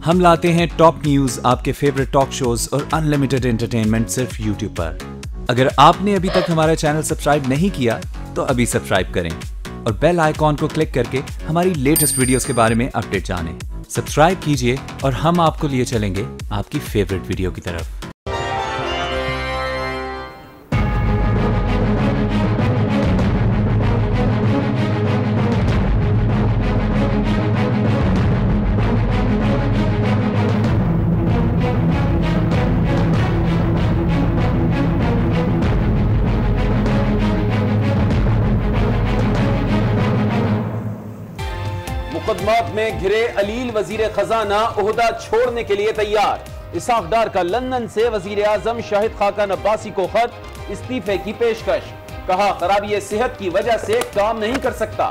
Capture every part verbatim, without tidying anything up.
हम लाते हैं टॉप न्यूज, आपके फेवरेट टॉक शोज और अनलिमिटेड एंटरटेनमेंट सिर्फ यूट्यूब पर। अगर आपने अभी तक हमारा चैनल सब्सक्राइब नहीं किया तो अभी सब्सक्राइब करें और बेल आइकॉन को क्लिक करके हमारी लेटेस्ट वीडियोस के बारे में अपडेट जानें। सब्सक्राइब कीजिए और हम आपको लिए चलेंगे आपकी फेवरेट वीडियो की तरफ। मुकदमात में घिरे अलील वजीर खजाना ओहदा छोड़ने के लिए तैयार। इसहाक डार का लंदन से वजीर आजम शाहिद खाकान अब्बासी को खत, इस्तीफे की पेशकश। कहा खराबी सेहत की वजह से काम नहीं कर सकता।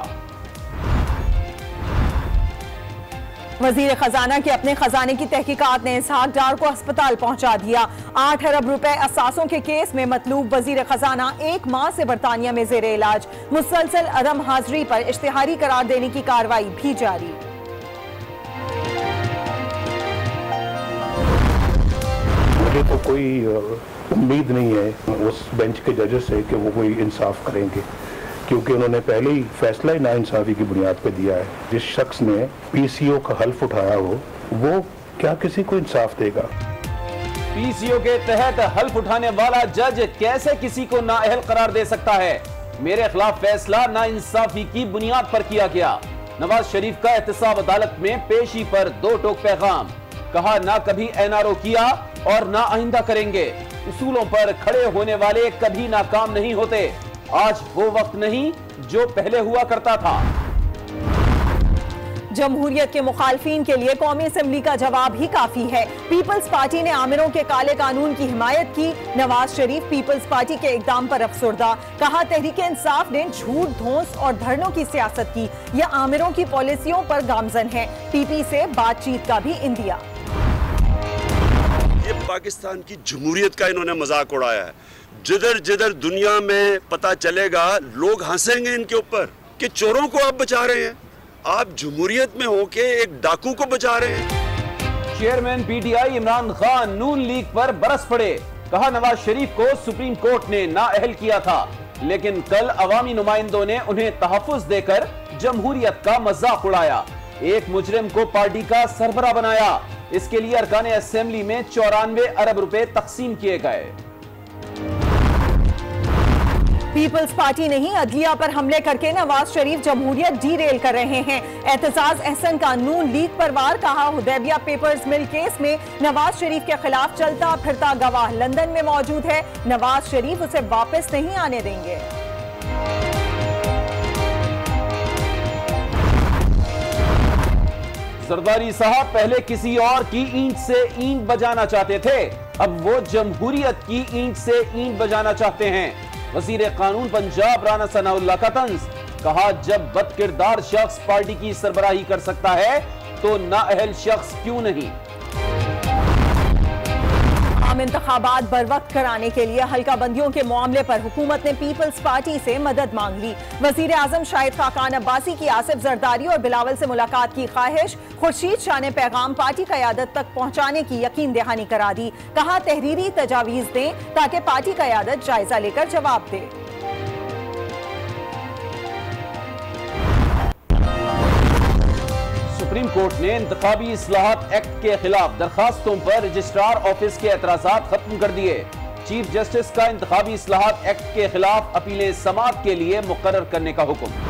वजीर खजाना के अपने खजाने की तहकीकात ने इसहाक डार को अस्पताल पहुंचा दिया। आठ अरब रुपए असासों के केस में मतलूब वजीर खजाना एक माह से बरतानिया में जेर इलाज। मुसलसल अदम हाजिरी पर इश्तिहारी करार देने की कार्रवाई भी जारी। मुझे तो कोई उम्मीद नहीं है उस बेंच के जजेस से कि वो कोई इंसाफ करेंगे, क्योंकि उन्होंने पहले ही फैसला ही नाइंसाफी की बुनियाद पर दिया है। जिस शख्स ने पीसीओ का हल्फ उठाया हो वो क्या किसी को इंसाफ देगा? पीसीओ के तहत हल्फ उठाने वाला जज कैसे किसी को नाअहल करार दे सकता है? मेरे खिलाफ फैसला नाइंसाफी की बुनियाद पर किया गया। नवाज शरीफ का एहतसाब अदालत में पेशी पर दो टोक पैगाम। कहा ना कभी एनआरओ किया और ना आइंदा करेंगे। उसूलों पर खड़े होने वाले कभी नाकाम नहीं होते। आज वो वक्त नहीं जो पहले हुआ करता था। जमहूरियत के मुखालफीन के लिए कौमी असेंबली का जवाब ही काफी है। पीपल्स पार्टी ने आमिरों के काले कानून की हिमायत की। नवाज शरीफ पीपल्स पार्टी के इकदाम पर अफसुर्दा। कहा तहरीक इंसाफ ने झूठ, धौंस और धरनों की सियासत की। यह आमिरों की पॉलिसियों पर गामजन है। पीपी से बातचीत का भी इंदिया। ये पाकिस्तान की जमहूरियत का इन्होंने मजाक उड़ाया है। जिधर जिधर दुनिया में पता चलेगा लोग हंसेंगे इनके ऊपर कि चोरों को आप बचा रहे हैं। आप जमहूरियत में होके एक डाकू को बचा रहे हैं। Chairman PTI Imran Khan Noon league पर बरस पड़े। कहा नवाज शरीफ को सुप्रीम कोर्ट ने नाअहल किया था, लेकिन कल अवामी नुमाइंदों ने उन्हें तहफ्फुज देकर जमहूरियत का मजाक उड़ाया। एक मुजरिम को पार्टी का सरबराह बनाया। इसके लिए अरकान असेंबली में चौरानवे अरब रुपए तकसीम किए गए। पीपल्स पार्टी नहीं, अदलिया पर हमले करके नवाज शरीफ जमहूरियत डीरेल कर रहे हैं। एतजाज अहसन का नून लीग पर वार। कहा हुदैबिया पेपर्स मिल केस में नवाज शरीफ के खिलाफ चलता फिरता गवाह लंदन में मौजूद है। नवाज शरीफ उसे वापस नहीं आने देंगे। जरदारी साहब पहले किसी और की ईंट से ईंट बजाना चाहते थे, अब वो जमहूरियत की ईंट से ईंट बजाना चाहते हैं। वजीर कानून पंजाब राना सनाउल्लाह का तंज। कहा जब बदकिरदार शख्स पार्टी की सरबराही कर सकता है तो नाअहल शख्स क्यों नहीं। आम इंतखाबात बरवक्त कराने के लिए हल्का बंदियों के मामले पर हुकूमत ने पीपल्स पार्टी से मदद मांग ली। वजीर आजम शाहिद खाकान अब्बासी की आसिफ जरदारी और बिलावल से मुलाकात की ख्वाहिश। खुर्शीद शाह ने पैगाम पार्टी क़यादत तक पहुंचाने की यकीन दहानी करा दी। कहा तहरीरी तजावीज दें ताकि पार्टी क़यादत जायजा लेकर जवाब दे। सुप्रीम कोर्ट ने इंतखाबी इस्लाहात एक्ट के खिलाफ दरखास्तों पर रजिस्ट्रार ऑफिस के एतराजात खत्म कर दिए। चीफ जस्टिस का इंतखाबी इस्लाहात एक्ट के खिलाफ अपीलें समाअत के लिए मुकर्रर करने का हुक्म।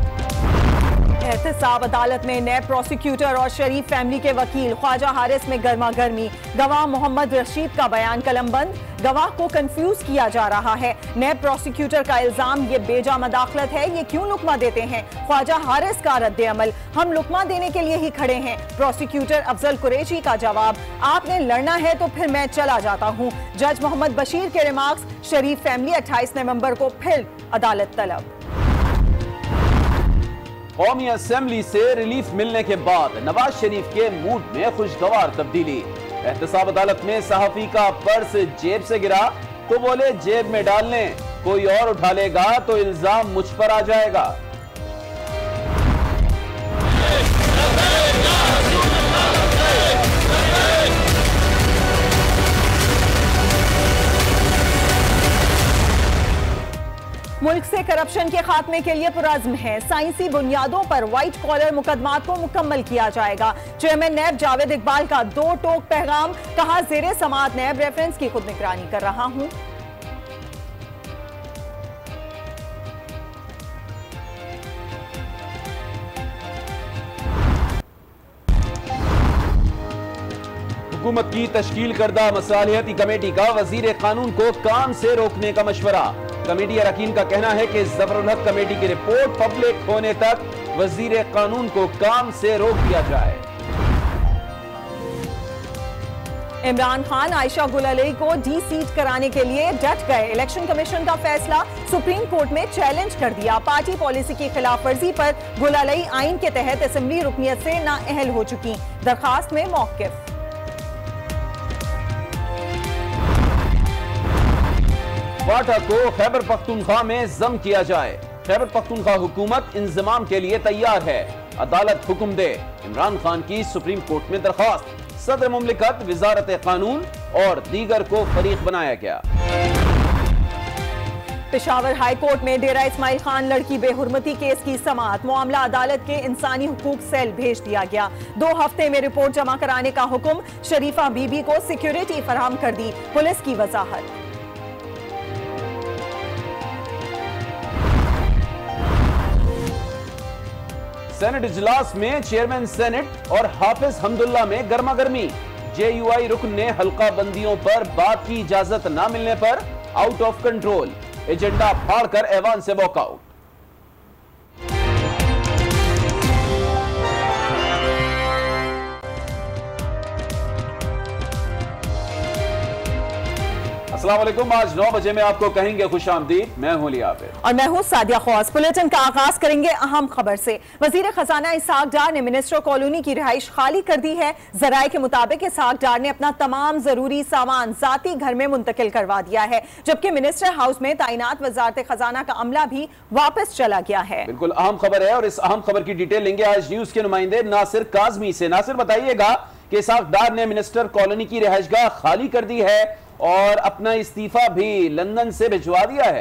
एहतसाब अदालत में नए प्रोसिक्यूटर और शरीफ फैमिली के वकील ख्वाजा हारिस में गर्मा गर्मी। गवाह मोहम्मद रशीद का बयान कलमबंद। गवाह को कंफ्यूज किया जा रहा है। नए प्रोसिक्यूटर का इल्जाम ये बेजा मदाखलत है, ये क्यों लुकमा देते हैं। ख्वाजा हारिस का रद्द अमल, हम लुकमा देने के लिए ही खड़े हैं। प्रोसिक्यूटर अफजल कुरैशी का जवाब, आपने लड़ना है तो फिर मैं चला जाता हूँ। जज मोहम्मद बशीर के रिमार्क्स, शरीफ फैमिली अट्ठाईस नवंबर को फिर अदालत तलब। कौमी असेंबली से रिलीफ मिलने के बाद नवाज शरीफ के मूड में खुशगवार तब्दीली। एहतसाब अदालत में सहाफी का पर्स जेब से गिरा तो बोले जेब में डाल लें, कोई और उठा लेगा तो इल्जाम मुझ पर आ जाएगा। मुल्क से करप्शन के खात्मे के लिए पुरज़्म है। साइंसी बुनियादों पर व्हाइट कॉलर मुकदमात को मुकम्मल किया जाएगा। चेयरमैन नैब जावेद इकबाल का दो टोक पैगाम, कहा ज़ेरे समाअत नैब रेफरेंस की खुद निगरानी कर रहा हूं। हुकूमत की तश्कील करदा मसालिहती कमेटी का वजीर कानून को काम से रोकने का मशवरा। कमेटी अरकान का कहना है कि ज़फरुल हक कमेटी की रिपोर्ट पब्लिक होने तक वजीर कानून को काम से रोक दिया जाए। इमरान खान आयशा गुल अली को डी सीट कराने के लिए डट गए। इलेक्शन कमीशन का फैसला सुप्रीम कोर्ट में चैलेंज कर दिया। पार्टी पॉलिसी की खिलाफ वर्जी पर गुल अली आइन के तहत असेंबली रुकनियत से नाअहल हो चुकी। दरखास्त में मौक़िफ। क्वाटा को खैबर पख्तूनख्वा में जम किया जाए। खैबर पख्तूनख्वा हुकूमत इंजमाम के लिए तैयार है। अदालत हुक्म दे। इमरान खान की सुप्रीम कोर्ट में दरखास्त। सदर मुमलिकत, वजारत कानून और दीगर को फरीक बनाया गया। पेशावर हाई कोर्ट में डेरा इस्माइल खान लड़की बेहुरमती केस की समाअत। मामला अदालत के इंसानी हुकूक सेल भेज दिया गया। दो हफ्ते में रिपोर्ट जमा कराने का हुक्म। शरीफा बीबी को सिक्योरिटी फराहम कर दी। पुलिस की वजाहत। सेनेट इजलास में चेयरमैन सेनेट और हाफिज हमदुल्ला में गर्मा गर्मी। जेयूआई रुकन ने हल्का बंदियों पर बात की इजाजत न मिलने पर आउट ऑफ कंट्रोल। एजेंडा फाड़कर ऐवान से वॉकआउट। अस्सलाम वालेकुम। आज नौ बजे में आपको कहेंगे खुश आमदीद। मैं हूं लिया और मैं हूं सादिया खौस। बुलेटिन का आगाज करेंगे अहम खबर से। वजीर खजाना इसहाक डार ने मिनिस्टर कॉलोनी की रिहाइश खाली कर दी है। जराये के मुताबिक इसहाक डार ने अपना तमाम जरूरी सामान जाती घर में मुंतकिल करवा दिया है, जबकि मिनिस्टर हाउस में तैनात वजारत खजाना का अमला भी वापस चला गया है। बिल्कुल अहम खबर है और इस अहम खबर की डिटेल लेंगे आज न्यूज के नुमाइंदे नासिर काजमी से। नासिर, बताइएगा कि इसहाक डार ने मिनिस्टर कॉलोनी की रिहाइशगाह खाली कर दी है और अपना इस्तीफा भी लंदन से भिजवा दिया है।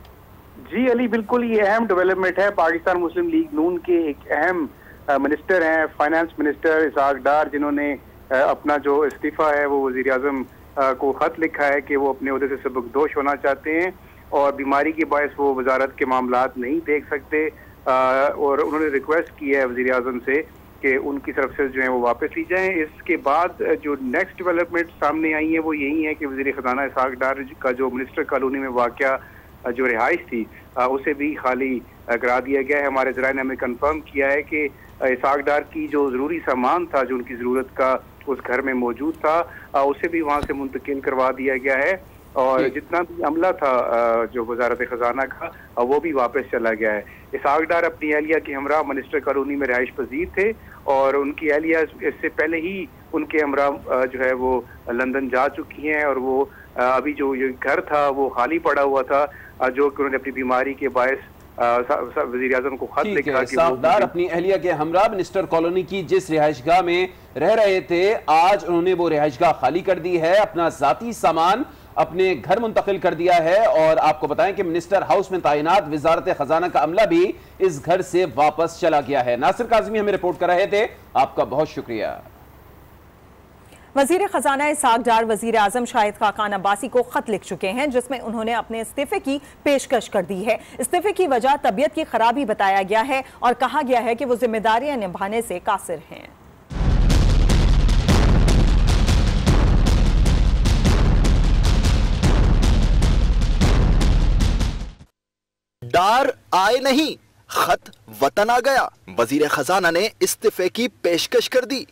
जी अली, बिल्कुल ये अहम डेवलपमेंट है। पाकिस्तान मुस्लिम लीग नून के एक अहम मिनिस्टर हैं, फाइनेंस मिनिस्टर इसहाक डार, जिन्होंने अपना जो इस्तीफा है वो वजीर आजम को खत लिखा है कि वो अपने ओहदे से सबकदोश होना चाहते हैं और बीमारी के बायस वो वजारत के मामलात नहीं देख सकते। और उन्होंने रिक्वेस्ट की है वजीर आजम से कि उनकी तरफ से जो है वो वापस ली जाएं। इसके बाद जो नेक्स्ट डेवलपमेंट सामने आई है वो यही है कि वज़ीर ख़ज़ाना इसहाक डार का जो मिनिस्टर कॉलोनी में वाक़या जो रिहाइश थी उसे भी खाली करा दिया गया है। हमारे ज़राए ने हमें कंफर्म किया है कि इसहाक डार की जो ज़रूरी सामान था जो उनकी ज़रूरत का उस घर में मौजूद था, उसे भी वहाँ से मुंतकिल करवा दिया गया है और जितना भी अमला था जो वजारत खजाना का वो भी वापस चला गया है। इसहाक डार अपनी एहलिया के हमरा मिनिस्टर कॉलोनी में रिहाइश पजीर थे और उनकी एहलिया इससे पहले ही उनके हमरा जो है वो लंदन जा चुकी हैं और वो अभी जो ये घर था वो खाली पड़ा हुआ था, जो कि उन्होंने अपनी बीमारी के बायस वज़ीर आज़म को खत लिखा कि इसहाक डार अपनी एहलिया के हमरा मिनिस्टर कॉलोनी की जिस रिहाइशगाह में रह रहे थे, आज उन्होंने वो रिहाइशगाह खाली कर दी है, अपना जाती सामान अपने घर मुंतकिल कर दिया है। और आपको बताएं कि मिनिस्टर हाउस में तैनात वजारत खजाना का अमला भी इस घर से वापस चला गया है। नासिर काज़मी हमें रिपोर्ट कर रहे थे, आपका बहुत शुक्रिया। वजीर खजाना इसहाक डार वजीर आजम शाहिद खाकान अब्बासी को खत लिख चुके हैं, जिसमें उन्होंने अपने इस्तीफे की पेशकश कर दी है। इस्तीफे की वजह तबीयत की खराबी बताया गया है और कहा गया है कि वो जिम्मेदारियां निभाने से कासिर हैं। डार आए नहीं, खत वतन आ गया। वजीर खजाना ने इस्तीफे की पेशकश कर दी।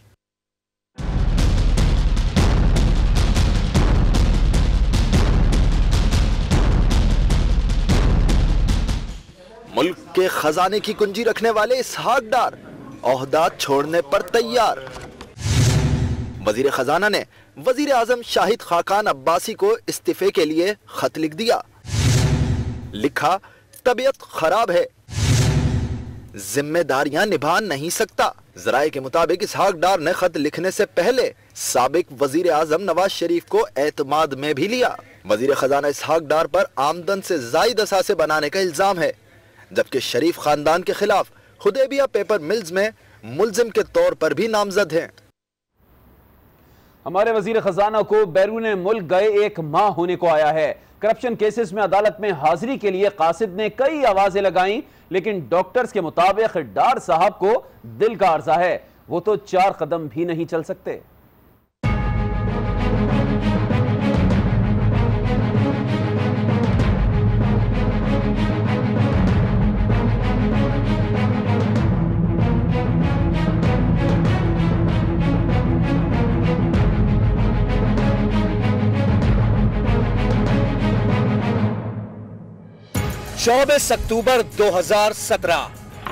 मुल्क के खजाने की कुंजी रखने वाले इसहाक डार ओहदा छोड़ने पर तैयार। वजीर खजाना ने वजीर आजम शाहिद खाकान अब्बासी को इस्तीफे के लिए खत लिख दिया। लिखा, तबीयत खराब है, जिम्मेदारियां निभा नहीं सकता। जराये के मुताबिक इसहाक डार ने खत लिखने से पहले साबिक वजीर आजम नवाज शरीफ को एतमाद में भी लिया। वजीर खजाना इसहाक डार पर आमदन से जायद असासे बनाने का इल्जाम है, जबकि शरीफ खानदान के खिलाफ हुदैबिया पेपर मिल्स में मुल्जिम के तौर पर भी नामजद हैं। हमारे वजीर खजाना को बैरून मुल्क गए एक माह होने को आया है। करप्शन केसेस में अदालत में हाजिरी के लिए कासिद ने कई आवाजें लगाई, लेकिन डॉक्टर्स के मुताबिक डार साहब को दिल का अर्जा है, वो तो चार कदम भी नहीं चल सकते। चौबीस अक्टूबर दो हज़ार सत्रह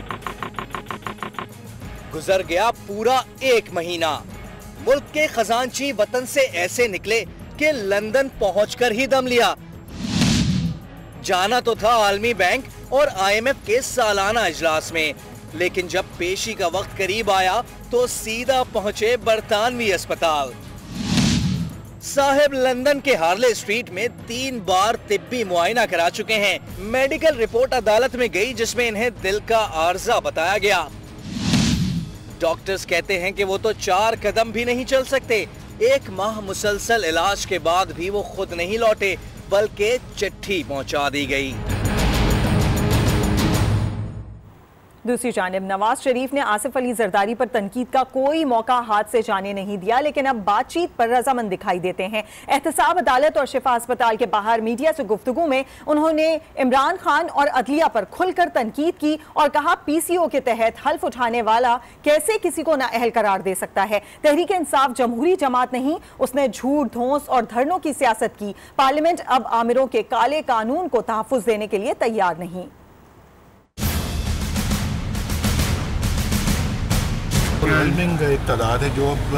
गुजर गया पूरा एक महीना। मुल्क के खजांची वतन से ऐसे निकले कि लंदन पहुंचकर ही दम लिया। जाना तो था आलमी बैंक और आई एम एफ के सालाना इजलास में, लेकिन जब पेशी का वक्त करीब आया तो सीधा पहुंचे बरतानवी अस्पताल। साहिब लंदन के हार्ले स्ट्रीट में तीन बार तिब्बी मुआयना करा चुके हैं। मेडिकल रिपोर्ट अदालत में गई जिसमें इन्हें दिल का आर्जा बताया गया। डॉक्टर्स कहते हैं कि वो तो चार कदम भी नहीं चल सकते। एक माह मुसलसल इलाज के बाद भी वो खुद नहीं लौटे, बल्कि चिट्ठी पहुंचा दी गई। दूसरी जानिब नवाज शरीफ ने आसिफ अली जरदारी पर तनकीद का कोई मौका हाथ से जाने नहीं दिया, लेकिन अब बातचीत पर रजामंद दिखाई देते हैं। एहतसाब अदालत और शिफा अस्पताल के बाहर मीडिया से गुफ्तगू में उन्होंने इमरान खान और अदलिया पर खुलकर तनकीद की और कहा पी सी ओ के तहत हल्फ उठाने वाला कैसे किसी को नाअहल करार दे सकता है। तहरीक इंसाफ जमहूरी जमात नहीं, उसने झूठ, धौंस और धरनों की सियासत की। पार्लियामेंट अब आमिरों के काले कानून को तहफ्फुज देने के लिए तैयार नहीं। एक तादाद है जो अब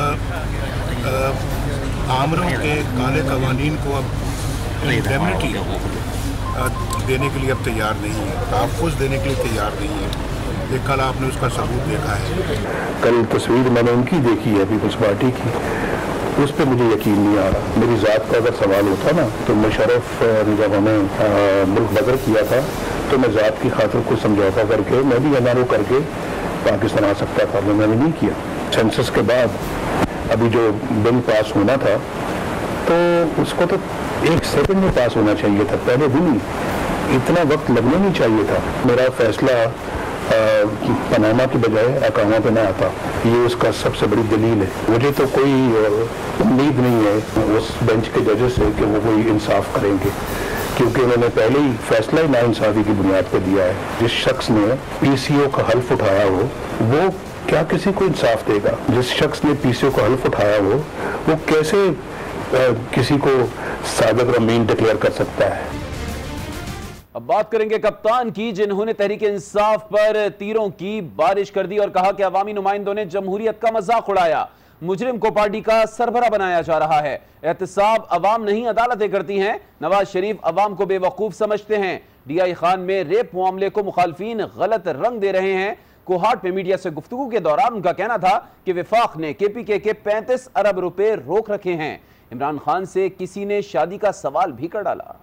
आमरों के काले कवानीन को अब इंडेमनिटी देने के लिए अब तैयार नहीं है, तहफ़्फ़ुज़ देने के लिए तैयार नहीं है। ये कल आपने उसका सबूत देखा है। कल तस्वीर मैंने उनकी देखी है पीपल्स पार्टी की, उस पर मुझे यकीन नहीं आ रहा। मेरी ज़ात का अगर सवाल होता ना तो मुशर्रफ जब हमें मुल्क बदर किया था तो मैं ज़ात की खातिर कुछ समझौता करके मैं भी एन आर ओ करके पाकिस्तान आ सकता था, मैंने नहीं किया। सेंसस के बाद अभी जो बिल पास होना था तो उसको तो एक सेकंड में पास होना चाहिए था, पहले दिन ही। इतना वक्त लगना नहीं चाहिए था। मेरा फैसला पनामा की बजाय अकामा पे ना आता, ये उसका सबसे बड़ी दलील है। मुझे तो कोई उम्मीद नहीं है उस बेंच के जजेस से कि वो कोई इंसाफ करेंगे, क्योंकि उन्होंने पहले ही फैसला ही नाइंसाफी की बुनियाद पर दिया है। जिस शख्स ने पी सी ओ का हल्फ उठाया हो वो क्या किसी को इंसाफ देगा? जिस शख्स ने पी सी ओ का हल्फ उठाया हो वो कैसे आ, किसी को सादिक अमीन डिक्लेयर कर सकता है? अब बात करेंगे कप्तान की, जिन्होंने तहरीक इंसाफ पर तीरों की बारिश कर दी और कहा कि अवामी नुमाइंदों ने जमहूरियत का मजाक उड़ाया। मुजरिम को पार्टी का सरबरा बनाया जा रहा है। एहतसाब अवाम नहीं अदालतें करती हैं। नवाज शरीफ अवाम को बेवकूफ समझते हैं। डी आई खान में रेप मामले को मुखालफीन गलत रंग दे रहे हैं। कोहाट में मीडिया से गुफ्तगू के दौरान उनका कहना था कि विफाक ने के पी के के पैंतीस अरब रुपए रोक रखे हैं। इमरान खान से किसी ने शादी का सवाल भी कर डाला।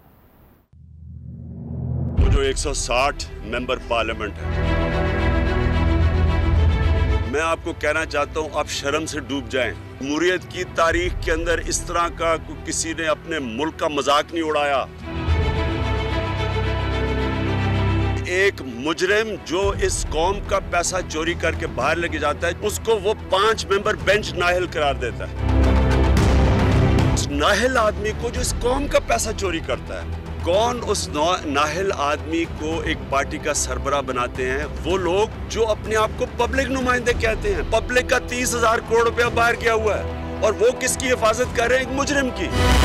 वो जो एक सौ साठ मेंबर पार्लियामेंट है, मैं आपको कहना चाहता हूं आप शर्म से डूब जाएं। जमहूरियत की तारीख के अंदर इस तरह का किसी ने अपने मुल्क का मजाक नहीं उड़ाया। एक मुजरिम जो इस कौम का पैसा चोरी करके बाहर लेके जाता है उसको वो पांच मेंबर बेंच नाअहल करार देता है। उस नाअहल आदमी को जो इस कौम का पैसा चोरी करता है, कौन उस नाअहल आदमी को एक पार्टी का सरबराह बनाते हैं? वो लोग जो अपने आप को पब्लिक नुमाइंदे कहते हैं। पब्लिक का तीस हजार करोड़ रुपया बाहर किया हुआ है और वो किसकी हिफाजत कर रहे हैं? एक मुजरिम की।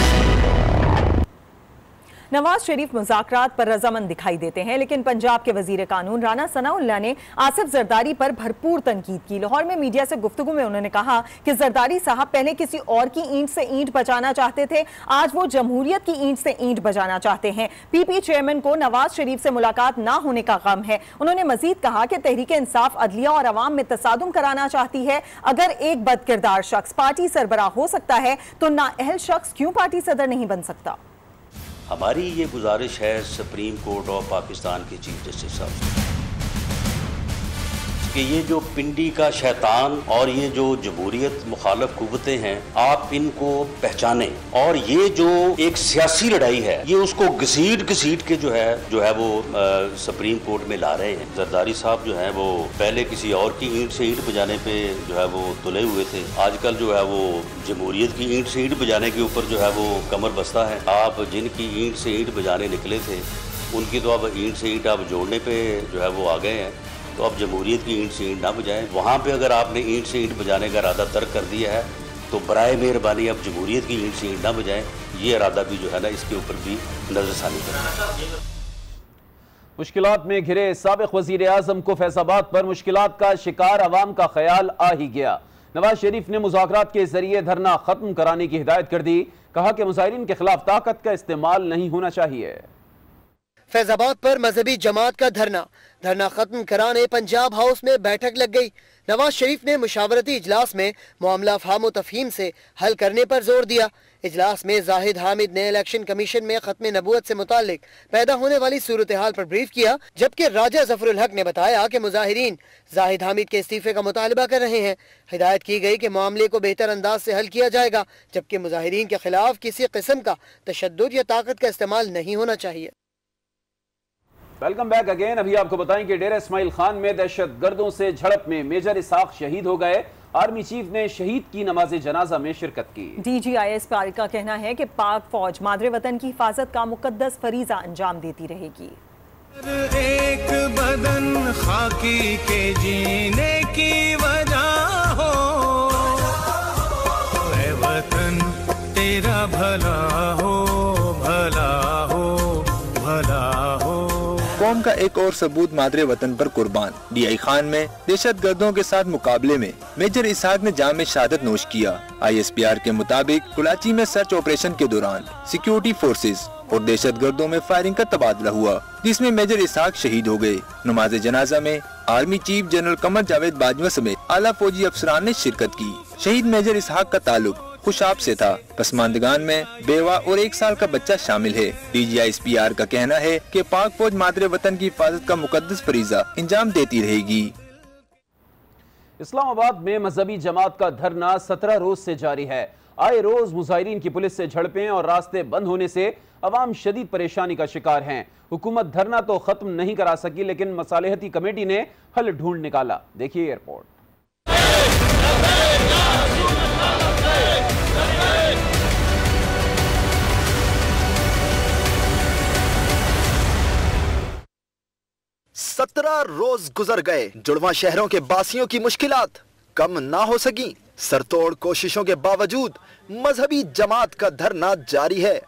नवाज शरीफ मुज़ाकरात पर रजामंद दिखाई देते हैं, लेकिन पंजाब के वजीर कानून राना सनाउल्लाह ने आसिफ जरदारी पर भरपूर तनकीद की। लाहौर में मीडिया से गुफ्तगू में उन्होंने कहा कि जरदारी साहब पहले किसी और की ईंट से ईंट बजाना चाहते थे, आज वो जमहूरियत की ईंट से ईंट बजाना चाहते हैं। पी पी चेयरमैन को नवाज शरीफ से मुलाकात ना होने का गम है। उन्होंने मजीद कहा कि तहरीक इंसाफ अदलिया और अवाम में तसादुम कराना चाहती है। अगर एक बदकिरदार शख्स पार्टी सरबराह हो सकता है तो नाअहल शख्स क्यों पार्टी सदर नहीं बन सकता? हमारी ये गुजारिश है सुप्रीम कोर्ट ऑफ पाकिस्तान के चीफ जस्टिस साहब से कि ये जो पिंडी का शैतान और ये जो जमहूरियत मुखालफ कुव्वतें हैं, आप इनको पहचानें और ये जो एक सियासी लड़ाई है ये उसको घसीट घसीट के जो है जो है वो आ, सुप्रीम कोर्ट में ला रहे हैं। जरदारी साहब जो है वो पहले किसी और की ईंट से ईंट बजाने पे जो है वो तुले हुए थे, आजकल जो है वो जमहूरियत की ईंट से ईंट बजाने के ऊपर जो है वो कमर बस्ता है। आप जिनकी ईंट से ईंट बजाने निकले थे उनकी तो अब ईंट से ईंट आप जोड़ने पे जो है वो आ गए हैं, तो अब जमहूरियत की ईंट से ईंट ना बजाएं। वहाँ पे अगर आपने ईंट से ईंट बजाने का इरादा तर्क कर दिया है तो बराए मेहरबानी अब जमहूरियत की ईंट से ईंट ना बजाएं। ये इरादा भी जो है ना इसके ऊपर भी नजरसानी करें। मुश्किलात में घिरे साबिक वजीर आजम को फैसलाबाद पर मुश्किलात का शिकार अवाम का ख्याल आ ही गया। नवाज शरीफ ने मुज़ाकरात के जरिए धरना खत्म कराने की हिदायत कर दी। कहा कि मुजाहिरीन के खिलाफ ताकत का इस्तेमाल नहीं होना चाहिए। फैजाबाद पर मजहबी जमात का धरना धरना खत्म कराने पंजाब हाउस में बैठक लग गई। नवाज शरीफ ने मुशावरती इजलास में मामला फाहम तफहीम से हल करने पर जोर दिया। इजलास में जाहिद हामिद ने इलेक्शन कमीशन में खत्म नबूवत से मुतालिक पैदा होने वाली सूरत हाल पर ब्रीफ किया, जबकि राजा जफरुल हक ने बताया कि मुजाहिरीन जाहिद हामिद के इस्तीफे का मुतालबा कर रहे हैं। हिदायत की गई कि मामले को बेहतर अंदाज से हल किया जाएगा, जबकि मुजाहिरीन के खिलाफ किसी किस्म का तशद्दुद या ताकत का इस्तेमाल नहीं होना चाहिए। Welcome back again. अभी आपको बताएं कि डेरा इस्माइल खान में दहशत गर्दों से झड़प में मेजर इसाक शहीद हो गए। आर्मी चीफ ने शहीद की नमाज जनाजा में शिरकत की। डी जी आई एस पारिक का कहना है कि पाक फौज मादरे वतन की हिफाजत का मुकद्दस फरीजा अंजाम देती रहेगी। एक बदन खाकी के जीने की वजह हो, ऐ वतन तेरा भला हो, भला हो, भला हो। कौम का एक और सबूत मादरे वतन पर कुर्बान। डी आई खान में दहशत गर्दों के साथ मुकाबले में मेजर इसाक ने जाम शहादत नोश किया। आई एस पी आर के मुताबिक कुलाची में सर्च ऑपरेशन के दौरान सिक्योरिटी फोर्सेस और दहशत गर्दों में फायरिंग का तबादला हुआ, जिसमें मेजर इसाक शहीद हो गए। नमाज जनाजा में army chief general Qamar Javed Bajwa समेत आला फौजी अफसरान ने शिरकत की। शहीद मेजर इसाक का ताल्लुक खुशाब से था। पसमानदगान में बेवा और एक साल का बच्चा शामिल है। D G I S P R का कहना है कि पाक फौज मादरे वतन की हिफाजत का मुकद्दस फरीजा इंजाम देती रहेगी। इस्लामाबाद में मजहबी जमात का धरना सत्रह रोज से जारी है। आए रोज मुजाहिरीन की पुलिस से झड़पें और रास्ते बंद होने से अवाम शदीद परेशानी का शिकार हैं। हुकूमत धरना तो खत्म नहीं करा सकी, लेकिन मसालेहती कमेटी ने हल ढूंढ निकाला। देखिए एयरपोर्ट। सत्रह रोज गुजर गए, जुड़वा शहरों के बासियों की मुश्किलात कम ना हो सकी। सरतोड़ कोशिशों के बावजूद मजहबी जमात का धरना जारी है।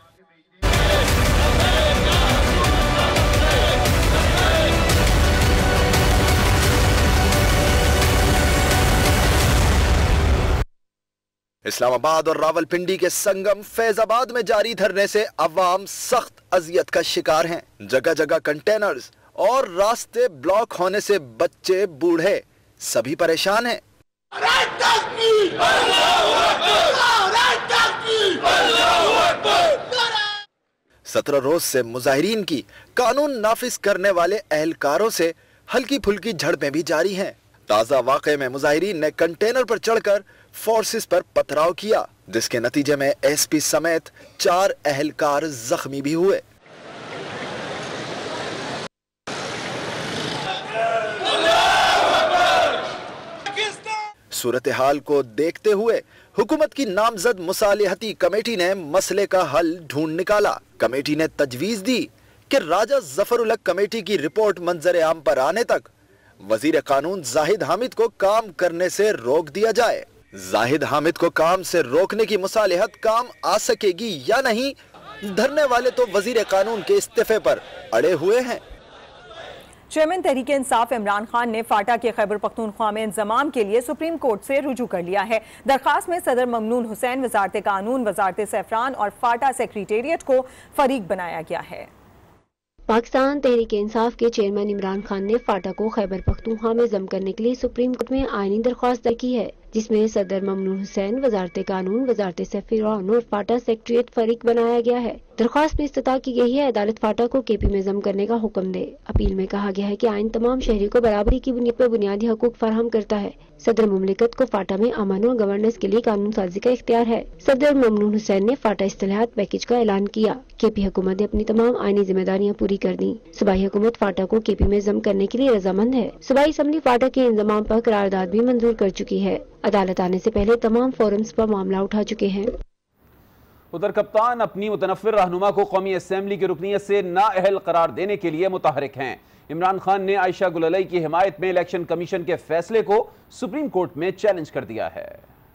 इस्लामाबाद और रावलपिंडी के संगम फैजाबाद में जारी धरने से अवाम सख्त अजियत का शिकार हैं। जगह जगह कंटेनर्स और रास्ते ब्लॉक होने से बच्चे बूढ़े सभी परेशान हैं। सत्रह रोज से मुजाहिरीन की कानून नाफिज करने वाले एहलकारों से हल्की फुल्की झड़पें भी जारी हैं। ताजा वाक़े में मुजाहिरीन ने कंटेनर पर चढ़कर फोर्सेस पर पथराव किया, जिसके नतीजे में एस पी समेत चार एहलकार जख्मी भी हुए। सूरत हाल को देखते हुए हुकूमत की नामजद मुसालिहती कमेटी ने मसले का हल ढूंढ निकाला। कमेटी ने तजवीज दी कि राजा जफरुल हक कमेटी की रिपोर्ट मंजर आम पर आने तक वजीर कानून जाहिद हामिद को काम करने से रोक दिया जाए। जाहिद हामिद को काम से रोकने की मुसालिहत काम आ सकेगी या नहीं, धरने वाले तो वजीर कानून के इस्तीफे पर अड़े हुए हैं। चेयरमैन तहरीक इंसाफ इमरान खान ने फाटा के खैबर पख्तूनख्वा में इंजमाम के लिए सुप्रीम कोर्ट से रुजू कर लिया है। दरखास्त में सदर ममनून हुसैन, वजारत कानून, वजारत सैफरान और फाटा सेक्रेटेरिएट को फरीक बनाया गया है। पाकिस्तान तहरीक इंसाफ के चेयरमैन इमरान खान ने फाटा को खैबर पख्तूनख्वा में जम करने के लिए सुप्रीम कोर्ट में आईनी दरख्वास्त दायर की है, जिसमें सदर ममनून हुसैन, वजारत कानून, वजारत सैफरान और फाटा सेक्रेटेरिएट फरीक बनाया गया है। दरख्वास्त में इस्तता की गई है अदालत फाटा को के पी में जम करने का हुक्म दे। अपील में कहा गया है कि आइन तमाम शहरी को बराबरी की बुनियाद पर बुनियादी हकूक फराहम करता है। सदर मुमलिकत को फाटा में अमन और गवर्नेंस के लिए कानून साजी का इख्तियार है। सदर ममनून हुसैन ने फाटा इस्तेलाहात पैकेज का ऐलान किया। के पी हुकूमत ने अपनी तमाम आईनी जिम्मेदारियां पूरी कर दी। सूबाई हुकूमत फाटा को के पी में जम करने के लिए रजामंद है। सूबाई असम्बली फाटा के इंतजाम पर करारदाद भी मंजूर कर चुकी है। अदालत आने से पहले तमाम फोरम्स पर मामला उठा चुके हैं। उधर कप्तान अपनी मुतनफ़िर रहनुमा को कौमी असम्बली की रुकनीत से नाअहल करार देने के लिए मुतहरिक हैं। इमरान खान ने आयशा गुललई की हिमायत में इलेक्शन कमीशन के फैसले को सुप्रीम कोर्ट में चैलेंज कर दिया है।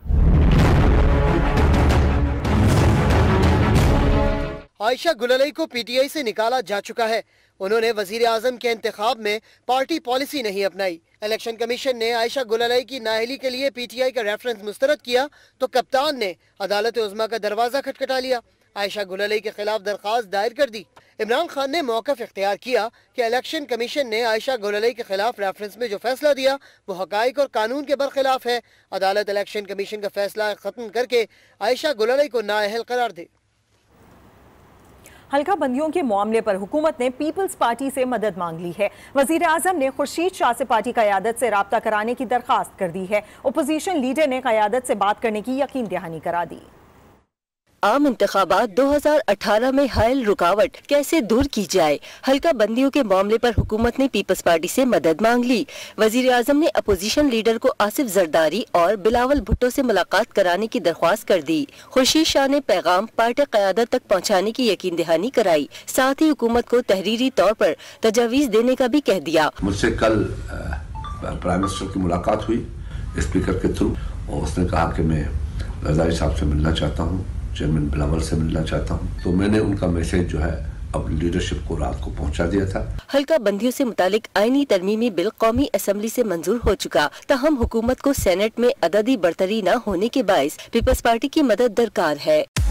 आयशा गुललई को पीटीआई से निकाला जा चुका है। उन्होंने वजीर आजम के इंतखाब में पार्टी पॉलिसी नहीं अपनाई। इलेक्शन कमीशन ने आयशा गुललई की नाअहली के लिए पीटीआई का रेफरेंस मुस्तरद किया तो कप्तान ने अदालत उज़्मा का दरवाजा खटखटा लिया। आयशा गुललई के खिलाफ दरखास्त दायर कर दी। इमरान खान ने मौक़िफ़ इख्तियार किया कि इलेक्शन कमीशन ने आयशा गुललई के खिलाफ रेफरेंस में जो फैसला दिया वो हक़ाइक़ और कानून के बरखिलाफ है। अदालत इलेक्शन कमीशन का फैसला खत्म करके आयशा गुललई को नाअहल करार दे। हल्का बंदियों के मामले पर हुकूमत ने पीपल्स पार्टी से मदद मांग ली है। वजीर आजम ने खुर्शीद शाह से पार्टी क़यादत से राब्ता कराने की दरख्वास्त कर दी है। अपोजिशन लीडर ने क़यादत से बात करने की यकीन दहानी करा दी। आम इंतखाबात दो हज़ार अठारह में हायल रुकावट कैसे दूर की जाए, हल्का बंदियों के मामले पर हुकूमत ने पीपल्स पार्टी से मदद मांग ली। वजीर आजम ने अपोजिशन लीडर को आसिफ जरदारी और बिलावल भुट्टो से मुलाकात कराने की दरख्वास्त कर दी। खुर्शीद शाह ने पैगाम पार्टी क़यादत तक पहुँचाने की यकीन दहानी कराई। साथ ही हुकूमत को तहरीरी तौर पर तजावीज़ देने का भी कह दिया। मुझसे कल प्राइम मिनिस्टर की मुलाकात हुई स्पीकर के थ्रू और उसने कहा कि मैं जरदारी साहब से मिलना चाहता हूँ, चेयरमैन बिलावल से मिलना चाहता हूं। तो मैंने उनका मैसेज जो है अब लीडरशिप को रात को पहुंचा दिया था। हल्का बंदियों से मुतालिक आईनी तरमीमी बिल कौमी असम्बली से मंजूर हो चुका, ताहम हुकूमत को सेनेट में अददी बरतरी न होने के बायस पीपल्स पार्टी की मदद दरकार है।